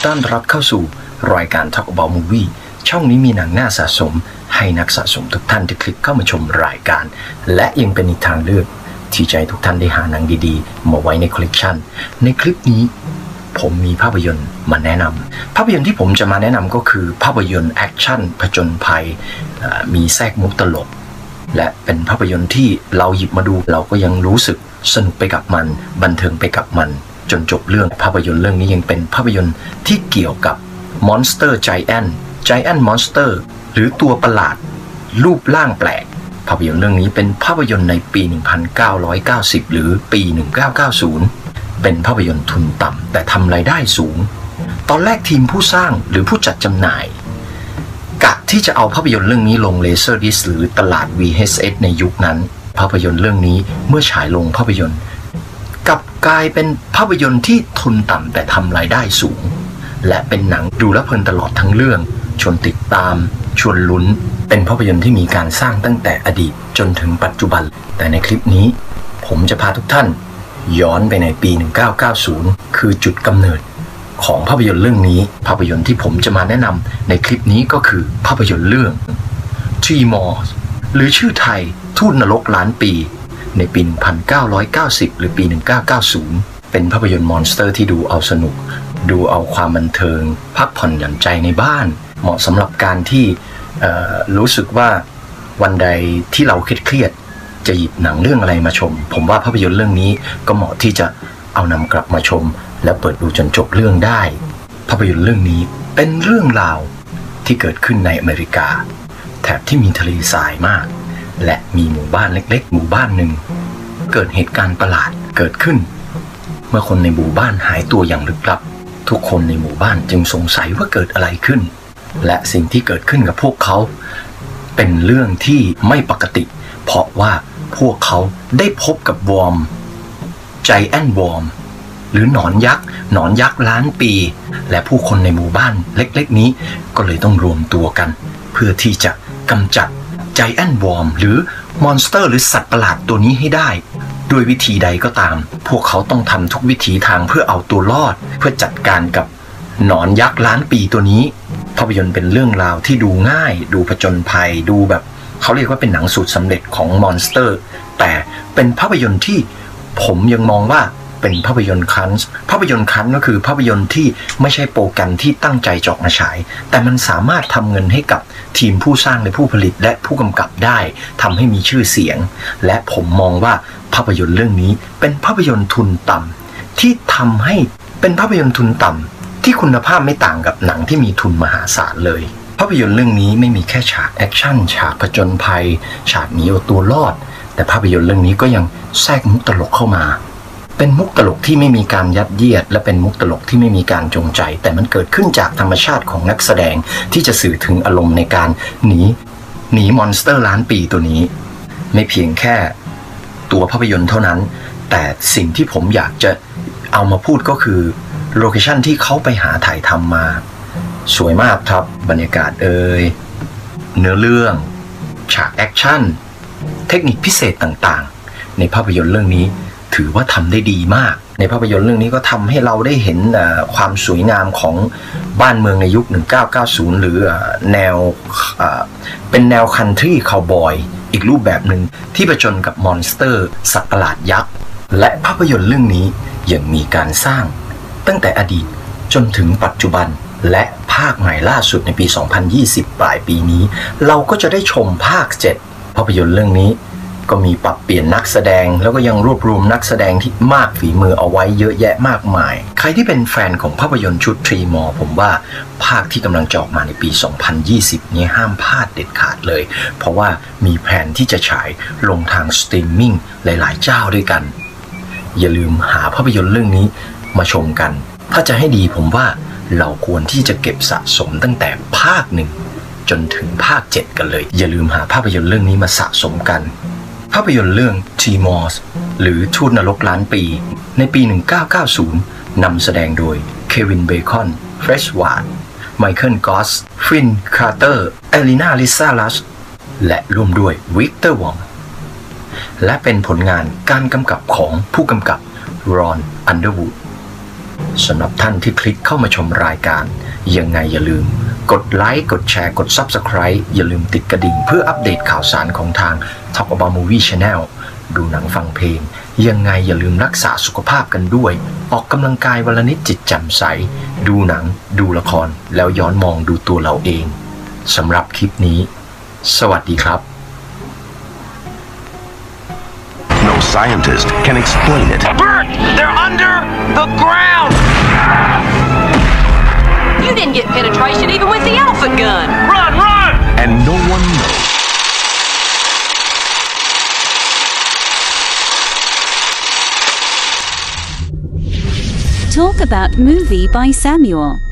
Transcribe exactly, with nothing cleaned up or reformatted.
ต้อนรับเข้าสู่รายการ Talk About Movie ช่องนี้มีหนังน่าสะสมให้นักสะสมทุกท่านที่คลิกเข้ามาชมรายการและยังเป็นอีกทางเลือกที่จะให้ทุกท่านได้หาหนังดีๆมาไว้ในคอลเลกชันในคลิปนี้ผมมีภาพยนตร์มาแนะนำภาพยนตร์ที่ผมจะมาแนะนำก็คือภาพยนตร์แอคชั่นผจญภัยมีแทรกมุกตลกและเป็นภาพยนตร์ที่เราหยิบมาดูเราก็ยังรู้สึกสนุกไปกับมันบันเทิงไปกับมันจนจบเรื่องภาพยนตร์เรื่องนี้ยังเป็นภาพยนตร์ที่เกี่ยวกับ Monster Giant Giant Monster หรือตัวประหลาดรูปร่างแปลกภาพยนตร์เรื่องนี้เป็นภาพยนตร์ในปี หนึ่งพันเก้าร้อยเก้าสิบ หรือปี หนึ่งพันเก้าร้อยเก้าสิบ เป็นภาพยนตร์ทุนต่ำแต่ทำรายได้สูงตอนแรกทีมผู้สร้างหรือผู้จัดจำหน่ายกะที่จะเอาภาพยนตร์เรื่องนี้ลงเลเซอร์ดิสหรือตลาด วี เอช เอส ในยุคนั้นภาพยนตร์เรื่องนี้เมื่อฉายลงภาพยนตร์กลับกลายเป็นภาพยนตร์ที่ทุนต่ำแต่ทำรายได้สูงและเป็นหนังดูและเพลินตลอดทั้งเรื่องชวนติดตามชวนลุ้นเป็นภาพยนตร์ที่มีการสร้างตั้งแต่อดีตจนถึงปัจจุบันแต่ในคลิปนี้ผมจะพาทุกท่านย้อนไปในปี หนึ่งพันเก้าร้อยเก้าสิบ คือจุดกำเนิดของภาพยนตร์เรื่องนี้ภาพยนตร์ที่ผมจะมาแนะนำในคลิปนี้ก็คือภาพยนตร์เรื่อง Tremors หรือชื่อไทยทูตนรกล้านปีในปี หนึ่งพันเก้าร้อยเก้าสิบ หรือปี หนึ่งพันเก้าร้อยเก้าสิบ เป็นภาพยนตร์มอนสเตอร์ที่ดูเอาสนุกดูเอาความบันเทิงพักผ่อนหย่อนใจในบ้านเหมาะสำหรับการที่รู้สึกว่าวันใดที่เราเครียดๆจะหยิบหนังเรื่องอะไรมาชมผมว่าภาพยนตร์เรื่องนี้ก็เหมาะที่จะเอานำกลับมาชมและเปิดดูจนจบเรื่องได้ภาพยนตร์เรื่องนี้เป็นเรื่องราวที่เกิดขึ้นในอเมริกาแถบที่มีทะเลทรายมากและมีหมู่บ้านเล็กๆหมู่บ้านหนึ่งเกิดเหตุการณ์ประหลาดเกิดขึ้นเมื่อคนในหมู่บ้านหายตัวอย่างลึกลับทุกคนในหมู่บ้านจึงสงสัยว่าเกิดอะไรขึ้นและสิ่งที่เกิดขึ้นกับพวกเขาเป็นเรื่องที่ไม่ปกติเพราะว่าพวกเขาได้พบกับวอร์ม Giant Worm หรือหนอนยักษ์หนอนยักษ์ล้านปีและผู้คนในหมู่บ้านเล็กๆนี้ก็เลยต้องรวมตัวกันเพื่อที่จะกำจัด Giant Worm หรือมอนสเตอร์หรือสัตว์ประหลาดตัวนี้ให้ได้ด้วยวิธีใดก็ตามพวกเขาต้องทำทุกวิถีทางเพื่อเอาตัวรอดเพื่อจัดการกับหนอนยักษ์ล้านปีตัวนี้ภาพยนตร์เป็นเรื่องราวที่ดูง่ายดูผจญภัยดูแบบเขาเรียกว่าเป็นหนังสูตรสำเร็จของมอนสเตอร์แต่เป็นภาพยนตร์ที่ผมยังมองว่าเป็นภาพยนตร์คันส์ภาพยนตร์คันส์ก็คือภาพยนตร์ที่ไม่ใช่โปรแกรมที่ตั้งใจจอกมาฉายแต่มันสามารถทำเงินให้กับทีมผู้สร้างและผู้ผลิตและผู้กำกับได้ทำให้มีชื่อเสียงและผมมองว่าภาพยนตร์เรื่องนี้เป็นภาพยนตร์ทุนต่ำที่ทำให้เป็นภาพยนตร์ทุนต่ำที่คุณภาพไม่ต่างกับหนังที่มีทุนมหาศาลเลยภาพยนตร์เรื่องนี้ไม่มีแค่ฉากแอคชั่นฉากผจญภัยฉากหนีเอาตัวรอดแต่ภาพยนตร์เรื่องนี้ก็ยังแทรกมุกตลกเข้ามาเป็นมุกตลกที่ไม่มีการยัดเยียดและเป็นมุกตลกที่ไม่มีการจงใจแต่มันเกิดขึ้นจากธรรมชาติของนักแสดงที่จะสื่อถึงอารมณ์ในการหนีหนีมอนสเตอร์ล้านปีตัวนี้ไม่เพียงแค่ตัวภาพยนตร์เท่านั้นแต่สิ่งที่ผมอยากจะเอามาพูดก็คือโลเคชั่นที่เขาไปหาถ่ายทำมาสวยมากครับบรรยากาศเอ่ยเนื้อเรื่องฉากแอคชั่นเทคนิคพิเศษต่างๆในภาพยนตร์เรื่องนี้ถือว่าทำได้ดีมากในภาพยนตร์เรื่องนี้ก็ทำให้เราได้เห็นความสวยงามของบ้านเมืองในยุคหนึ่งพันเก้าร้อยเก้าสิบหรือแนวเป็นแนวคันทรีคาวบอยอีกรูปแบบหนึ่งที่ผจญกับมอนสเตอร์สัตว์ประหลาดยักษ์และภาพยนตร์เรื่องนี้ยังมีการสร้างตั้งแต่อดีตจนถึงปัจจุบันและภาคใหม่ล่าสุดในปี สองพันยี่สิบ ปลายปีนี้เราก็จะได้ชมภาค เจ็ด ภาพยนตร์เรื่องนี้ก็มีปรับเปลี่ยนนักแสดงแล้วก็ยังรวบรวมนักแสดงที่มากฝีมือเอาไว้เยอะแยะมากมายใครที่เป็นแฟนของภาพยนตร์ชุด Tremors ผมว่าภาคที่กำลังจะออกมาในปี สองพันยี่สิบ นี้ห้ามพลาดเด็ดขาดเลยเพราะว่ามีแผนที่จะฉายลงทางสตรีมมิ่งหลายๆเจ้าด้วยกันอย่าลืมหาภาพยนตร์เรื่องนี้มาชมกันถ้าจะให้ดีผมว่าเราควรที่จะเก็บสะสมตั้งแต่ภาคหนึ่งจนถึงภาคเจ็ดกันเลยอย่าลืมหาภาพยนตร์เรื่องนี้มาสะสมกันภาพยนตร์เรื่อง Tremors หรือทูตนรกล้านปีในปี หนึ่งพันเก้าร้อยเก้าสิบ นำแสดงโดยเควินเบคอนเฟรชวาร์ดไมเคิลกอสฟินคาร์เตอร์เอลินาลิซาลัสและร่วมด้วยวิกเตอร์วองและเป็นผลงานการกำกับของผู้กำกับรอนอันเดอร์วูดสำหรับท่านที่คลิกเข้ามาชมรายการยังไงอย่าลืมกดไลค์กดแชร์กด ซับสไครบ์ อย่าลืมติดกระดิ่งเพื่ออัปเดตข่าวสารของทาง Talk About Movie Channel ดูหนังฟังเพลงยังไงอย่าลืมรักษาสุขภาพกันด้วยออกกำลังกายวันละนิดจิตแจ่มใสดูหนังดูละครแล้วย้อนมองดูตัวเราเองสำหรับคลิปนี้สวัสดีครับ No scientist can explain it. Bert! They're under the ground! You didn't get penetration even with the elephant gun! Run, run! And no one knows. Talk About Movie by Samuel.